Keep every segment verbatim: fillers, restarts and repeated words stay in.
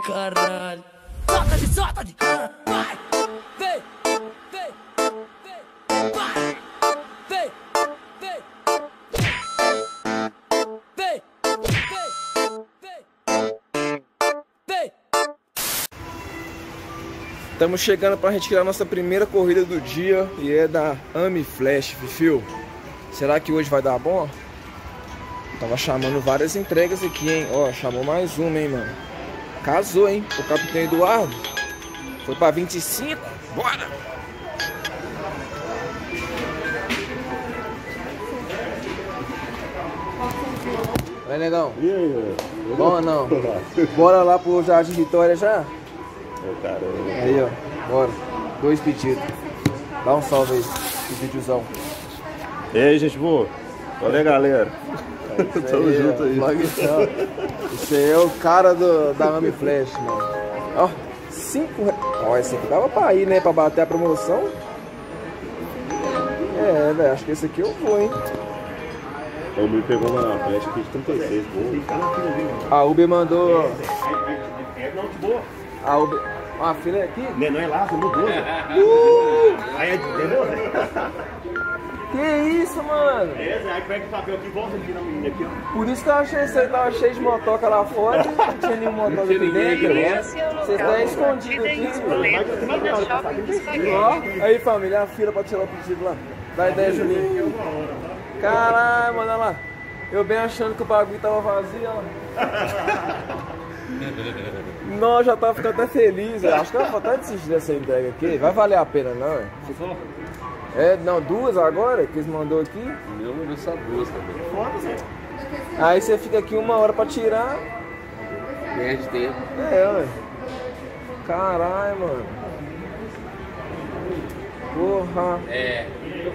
caralho. Solta-lhe, solta-lhe. Vai, vem, vem, vem, vai, vem, vem, vem, vem, vem. Estamos chegando para a gente tirar a nossa primeira corrida do dia e é da Ami Flash, Fifio. Será que hoje vai dar bom? Tava chamando várias entregas aqui, hein? Ó, chamou mais uma, hein, mano? Casou, hein? O Capitão Eduardo foi para vinte e cinco. Bora! Vai, negão. E aí, bom ou não? Bora lá pro Jardim Vitória já? Ô, caramba. Aí, ó. Bora. Dois pedidos. Dá um salve aí. O videozão. E aí, gente boa? Olha aí, galera. Tamo aí, junto aí. Logo então. Esse aí é o cara do, da Ami Flash, mano. Ó, cinco reais. Ó, esse aqui dava pra ir, né? Pra bater a promoção. É, velho. Acho que esse aqui eu vou, hein? O me pegou uma flecha aqui de trinta e seis. Boa. A Uber mandou. Não, de boa. A Uber. Uma fila aqui? Não é lá, você mudou. Uh! Aí é de Que isso, mano? É, aí pega o papel aqui e volta aqui na menina aqui, ó. Por isso que eu achei que você tava cheio de motoca lá fora, não tinha nenhum motoca aqui dentro. Você está escondido aqui, ó. Aí, família, a fila pra tirar o pedido lá. Dá ideia, Juninho. Caralho, mano, olha lá. Eu bem achando que o bagulho tava vazio, ó. Não, já tava ficando até feliz. Eu acho que eu vou até desistir dessa entrega aqui. Vai valer a pena, não, é? É, não, duas agora que eles mandou aqui? Meu, mandou só duas também. Foda-se. Aí você fica aqui uma hora pra tirar. Perde tempo. É, ué. Caralho, mano. Porra. É.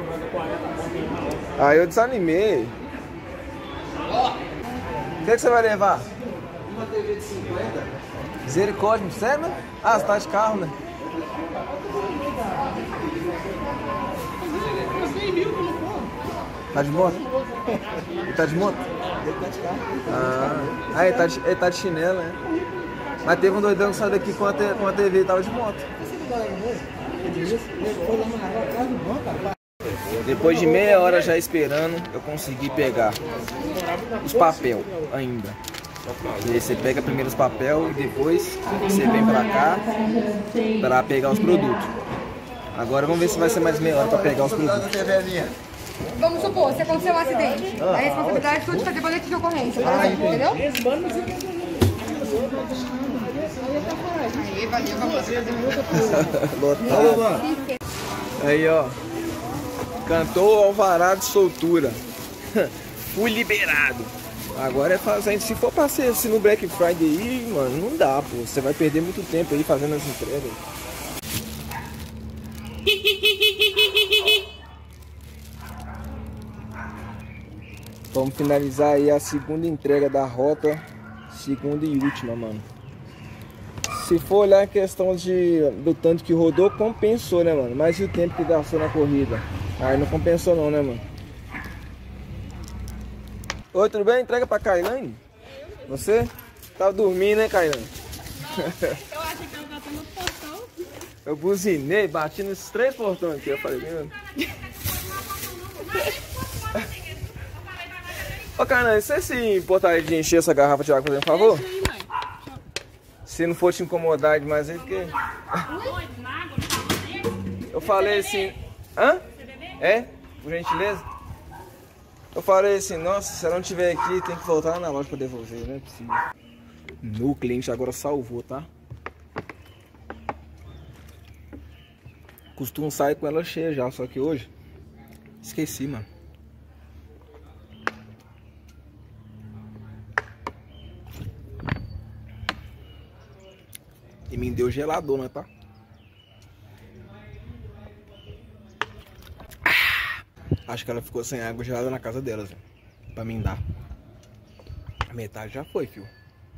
Aí eu desanimei. O que, que você vai levar? Uma T V de cinquenta. Misericórdia, sério, né? Ah, você tá de carro, né? Tá de moto? Ele tá de moto? Ele tá de carro. Ah, ah ele, tá de, ele tá de chinelo, né? Mas teve um doidão que saiu daqui com a, te, com a T V e tava de moto. Depois de meia hora já esperando, eu consegui pegar os papel ainda. E aí você pega primeiro os papel e depois você vem pra cá pra pegar os produtos. Agora vamos ver se vai ser mais meia hora pra pegar os produtos. Vamos supor, se acontecer um acidente, a responsabilidade é sua de fazer boletim de ocorrência, por exemplo, entendeu? Aí, valeu, vamos. Aí, ó. Cantou o alvará de soltura. Fui liberado. Agora é fazendo. Se for pra ser assim no Black Friday aí, mano, não dá, pô. Você vai perder muito tempo aí fazendo as entregas. Vamos finalizar aí a segunda entrega da rota. Segunda e última, mano. Se for olhar a questão de, do tanto que rodou, compensou, né, mano? Mas e o tempo que gastou na corrida? Aí não compensou não, né, mano? Oi, tudo bem? Entrega pra Kailane? Você? Tava dormindo, né, Kailane? Eu achei que ela bateu no portão. Eu buzinei, bati nesses três portões aqui. Eu falei, mano. Ô, Kailane, você se importaria de encher essa garrafa de água, por favor? Se não for te incomodar demais aí, porque... Eu falei assim... Hã? É? Por gentileza? Eu falei assim, nossa, se ela não estiver aqui, tem que voltar lá na loja pra devolver, não é possível. Meu cliente agora salvou, tá? Costumo sair com ela cheia já, só que hoje... Esqueci, mano. E me deu gelador, né, tá? Ah, acho que ela ficou sem água gelada na casa delas, velho. Pra mim dar. A metade já foi, fio.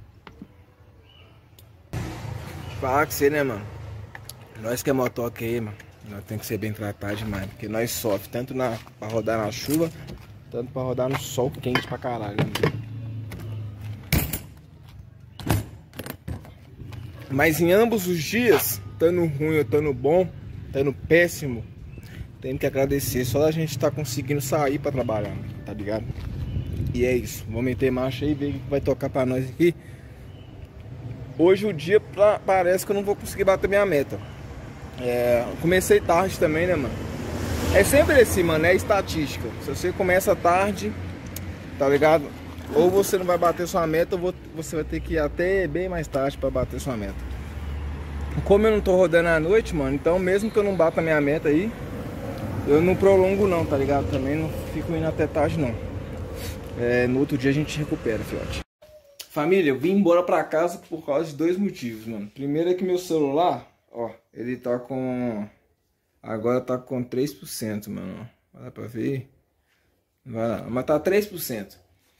Falar que você, né, mano? Nós que é motoca aí, mano. Nós tem que ser bem tratado demais. Porque nós sofremos tanto na, pra rodar na chuva, tanto pra rodar no sol quente pra caralho, né, mano? Mas em ambos os dias, estando ruim ou estando bom, estando péssimo, tem que agradecer. Só a gente tá conseguindo sair pra trabalhar, tá ligado? E é isso. Vou meter marcha aí e ver o que vai tocar pra nós aqui. Hoje o dia pra, parece que eu não vou conseguir bater minha meta. É, comecei tarde também, né, mano? É sempre assim, mano, é estatística. Se você começa tarde, tá ligado? Ou você não vai bater sua meta, ou você vai ter que ir até bem mais tarde pra bater sua meta. Como eu não tô rodando à noite, mano, então mesmo que eu não bata a minha meta aí, eu não prolongo não, tá ligado? Também não fico indo até tarde não. É, no outro dia a gente recupera, fiote. Família, eu vim embora pra casa por causa de dois motivos, mano. Primeiro é que meu celular, ó, ele tá com... Agora tá com três por cento, mano. Vai lá pra ver. Vai lá, mas tá três por cento.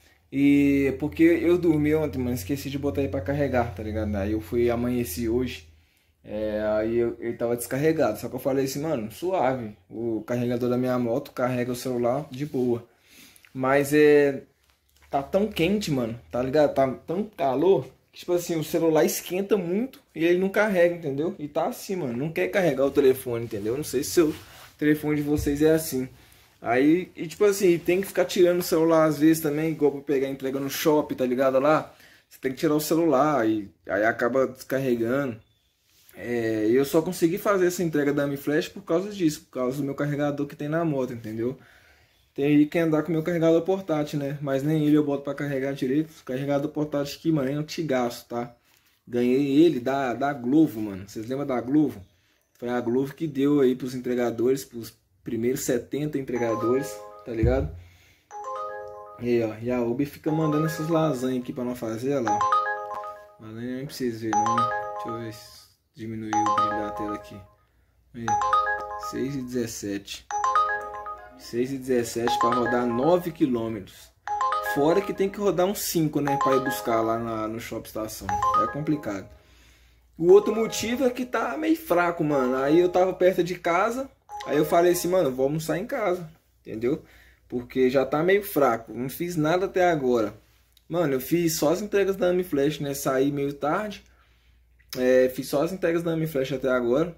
E porque eu dormi ontem, mano, esqueci de botar ele pra carregar, tá ligado? Aí eu fui amanheci hoje. É, aí eu, ele tava descarregado. Só que eu falei assim, mano, suave. O carregador da minha moto carrega o celular de boa. Mas é... Tá tão quente, mano, tá ligado? Tá tão calor que, tipo assim, o celular esquenta muito e ele não carrega, entendeu? E tá assim, mano, não quer carregar o telefone, entendeu? Não sei se o telefone de vocês é assim. Aí, e tipo assim, tem que ficar tirando o celular às vezes também, igual pra pegar entrega no shopping, tá ligado lá? Você tem que tirar o celular e aí acaba descarregando. É, eu só consegui fazer essa entrega da AmiFlash por causa disso, por causa do meu carregador que tem na moto, entendeu? Tem aí que andar com o meu carregador portátil, né? Mas nem ele eu boto pra carregar direito. Carregador portátil aqui, mano, é antigaço, tá? Ganhei ele da, da Glovo, mano. Vocês lembram da Glovo? Foi a Glovo que deu aí pros entregadores, pros primeiros setenta entregadores, tá ligado? E aí, ó, e a Uber fica mandando essas lasanhas aqui pra nós fazer, olha lá. Mas nem pra vocês verem, não. Deixa eu ver se diminuiu o brilho da tela aqui. Aí, seis e dezessete. seis e dezessete para rodar nove quilômetros. Fora que tem que rodar uns cinco, né? Para ir buscar lá na, no Shopping Estação. É complicado. O outro motivo é que tá meio fraco, mano. Aí eu tava perto de casa. Aí eu falei assim, mano, vou almoçar em casa. Entendeu? Porque já tá meio fraco. Não fiz nada até agora. Mano, eu fiz só as entregas da AmiFlash, né? Saí meio tarde. É, fiz só as entregas da AmiFlash até agora.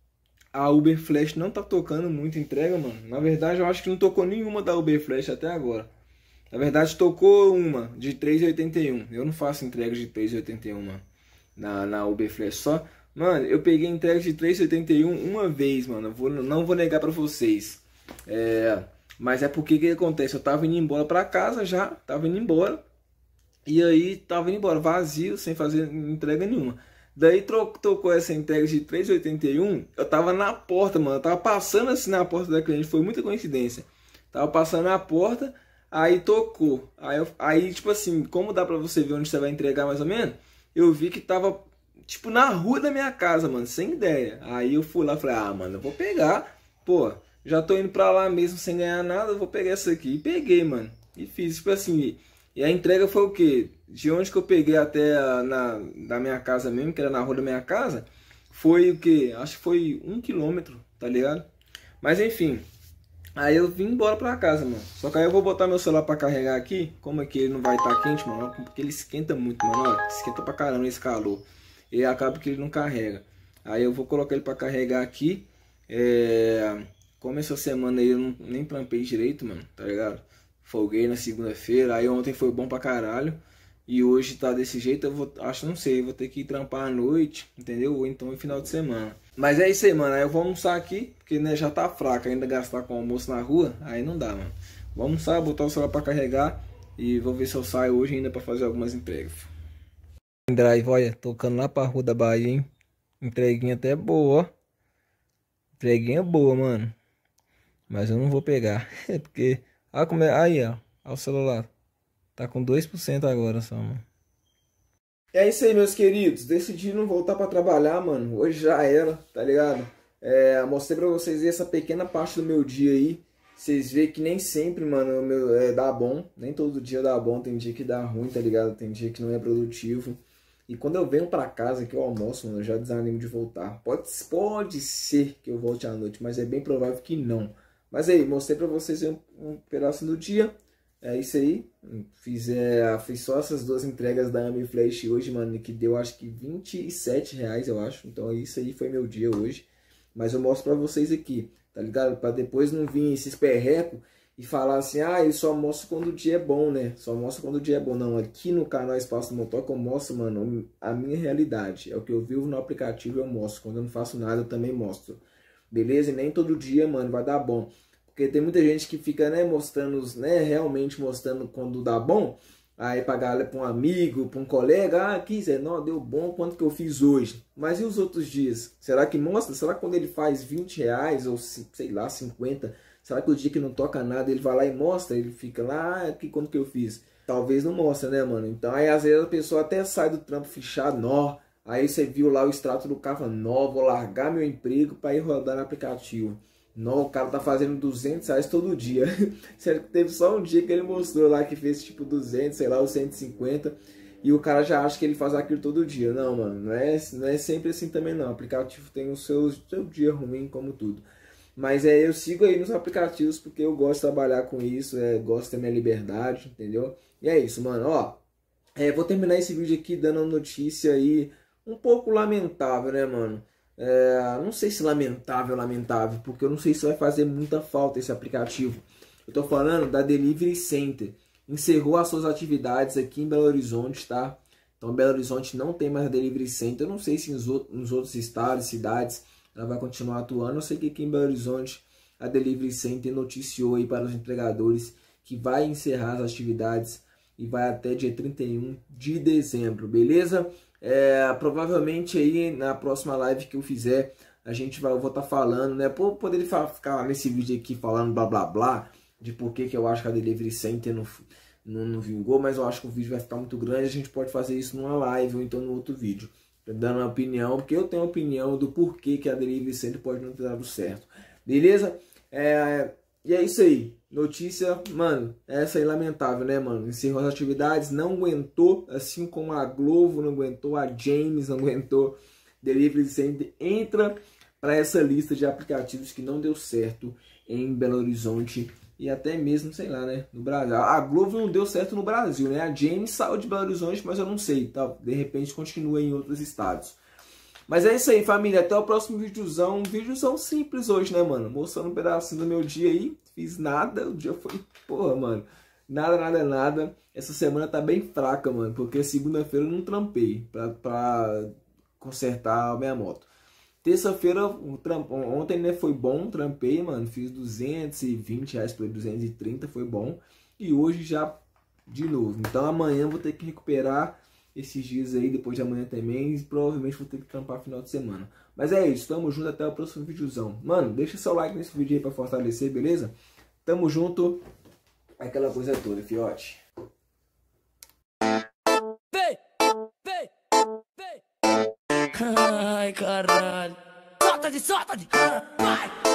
A Uber Flash não tá tocando muita entrega, mano. Na verdade, eu acho que não tocou nenhuma da Uber Flash até agora. Na verdade, tocou uma de três e oitenta e um. Eu não faço entrega de três e oitenta e um, mano. Na, na Uber Flash só. Mano, eu peguei entrega de três e oitenta e um uma vez, mano. Eu vou, não vou negar pra vocês. É, mas é porque que acontece? Eu tava indo embora pra casa já. Tava indo embora. E aí, tava indo embora vazio, sem fazer entrega nenhuma. Daí tocou essa entrega de três e oitenta e um, eu tava na porta, mano, eu tava passando assim na porta da cliente, foi muita coincidência. Tava passando na porta, aí tocou. Aí, eu, aí tipo assim, como dá pra você ver onde você vai entregar mais ou menos, eu vi que tava, tipo, na rua da minha casa, mano, sem ideia. Aí eu fui lá e falei, ah, mano, eu vou pegar, pô, já tô indo pra lá mesmo sem ganhar nada, eu vou pegar essa aqui. E peguei, mano, e fiz, tipo assim... E a entrega foi o quê? De onde que eu peguei até a, na da minha casa mesmo, que era na rua da minha casa, foi o quê? Acho que foi um quilômetro, tá ligado? Mas enfim, aí eu vim embora pra casa, mano. Só que aí eu vou botar meu celular pra carregar aqui, como é que ele não vai estar quente, mano, porque ele esquenta muito, mano, ó, esquenta pra caramba nesse calor. E acaba que ele não carrega. Aí eu vou colocar ele pra carregar aqui, é... Como essa semana aí eu não, nem trampei direito, mano, tá ligado? Folguei na segunda-feira, aí ontem foi bom pra caralho. E hoje tá desse jeito, eu vou, acho, não sei, vou ter que trampar à noite, entendeu? Ou então no final de semana. Mas é isso aí, mano, aí eu vou almoçar aqui, porque né, já tá fraco, ainda gastar com almoço na rua, aí não dá, mano. Vou almoçar, botar o celular pra carregar e vou ver se eu saio hoje ainda pra fazer algumas entregas. Drive, olha, tocando lá pra rua da Bahia, hein? Entreguinha até boa, ó. Entreguinha boa, mano. Mas eu não vou pegar, porque... Ah, como é... Aí, ó. Olha o celular. Tá com dois por cento agora só, mano. É isso aí, meus queridos. Decidi não voltar pra trabalhar, mano. Hoje já era, tá ligado? É, mostrei pra vocês essa pequena parte do meu dia aí. Vocês veem que nem sempre, mano, o meu, é, dá bom. Nem todo dia dá bom. Tem dia que dá ruim, tá ligado? Tem dia que não é produtivo. E quando eu venho pra casa, que eu almoço, mano, eu já desanimo de voltar. Pode, pode ser que eu volte à noite, mas é bem provável que não. Mas aí, mostrei pra vocês um, um pedaço do dia. é isso aí. Fiz, é, fiz só essas duas entregas da Ami Flash hoje, mano, que deu acho que vinte e sete reais, eu acho. Então isso aí foi meu dia hoje. Mas eu mostro pra vocês aqui, tá ligado? Pra depois não vir esses perrecos e falar assim, ah, eu só mostro quando o dia é bom, né? Só mostro quando o dia é bom. Não, aqui no canal Espaço do Motoca eu mostro, mano, a minha realidade. É o que eu vivo no aplicativo, eu mostro. Quando eu não faço nada, eu também mostro. Beleza? E nem todo dia, mano, vai dar bom. Porque tem muita gente que fica, né, mostrando, né, realmente mostrando quando dá bom. Aí pra galera, pra um amigo, pra um colega, ah, aqui, Zé, não, deu bom, quanto que eu fiz hoje? Mas e os outros dias? Será que mostra? Será que quando ele faz vinte reais ou, sei lá, cinquenta, será que o dia que não toca nada, ele vai lá e mostra? Ele fica lá, ah, aqui, quanto que eu fiz? Talvez não mostra, né, mano? Então aí às vezes a pessoa até sai do trampo fechado, nó. Aí você viu lá o extrato do carro, nó, vou largar meu emprego pra ir rodar no aplicativo. Não, o cara tá fazendo duzentos reais todo dia. Sério que teve só um dia que ele mostrou lá que fez tipo duzentos, sei lá, ou cento e cinquenta. E o cara já acha que ele faz aquilo todo dia. Não, mano, não é, não é sempre assim também não. O aplicativo tem o seu, seu dia ruim, como tudo. Mas é, eu sigo aí nos aplicativos porque eu gosto de trabalhar com isso. É, gosto de ter minha liberdade, entendeu? E é isso, mano, ó. É, vou terminar esse vídeo aqui dando uma notícia aí um pouco lamentável, né, mano? É, não sei se lamentável, lamentável, porque eu não sei se vai fazer muita falta esse aplicativo. Eu tô falando da Delivery Center. Encerrou as suas atividades aqui em Belo Horizonte, tá? Então Belo Horizonte não tem mais a Delivery Center. Eu não sei se nos outros estados, cidades, ela vai continuar atuando. Eu sei que aqui em Belo Horizonte a Delivery Center noticiou aí para os entregadores que vai encerrar as atividades e vai até dia trinta e um de dezembro, beleza? É, provavelmente aí na próxima live que eu fizer a gente vai, eu vou estar tá falando, né? Por poder ficar nesse vídeo aqui falando blá blá blá de por que que eu acho que a Delivery Center não, não, não vingou, mas eu acho que o vídeo vai ficar muito grande. A gente pode fazer isso numa live ou então no outro vídeo, dando uma opinião, porque eu tenho uma opinião do porquê que a Delivery Center pode não ter dado certo, beleza? É, e é isso aí. Notícia, mano, essa aí lamentável, né, mano? Encerrou as atividades, não aguentou, assim como a Glovo não aguentou, a James não aguentou. Delivery Center entra para essa lista de aplicativos que não deu certo em Belo Horizonte e até mesmo, sei lá, né, no Brasil. A Glovo não deu certo no Brasil, né? A James saiu de Belo Horizonte, mas eu não sei, tá? De repente continua em outros estados. Mas é isso aí, família. Até o próximo videozão. Um videozão simples hoje, né, mano? Mostrando um pedacinho do meu dia aí. Fiz nada. O dia foi... Porra, mano. Nada, nada, nada. Essa semana tá bem fraca, mano. Porque segunda-feira eu não trampei pra, pra consertar a minha moto. Terça-feira, ontem, né, foi bom. Trampei, mano. Fiz duzentos e vinte reais por duzentos e trinta. Foi bom. E hoje já de novo. Então amanhã eu vou ter que recuperar esses dias aí, depois de amanhã também, e provavelmente vou ter que trampar final de semana. Mas é isso, tamo junto, até o próximo videozão. Mano, deixa seu like nesse vídeo aí pra fortalecer, beleza? Tamo junto, aquela coisa toda, fiote. Vem, vem, vem. Ai, caralho. Solta de, solta de. Vai.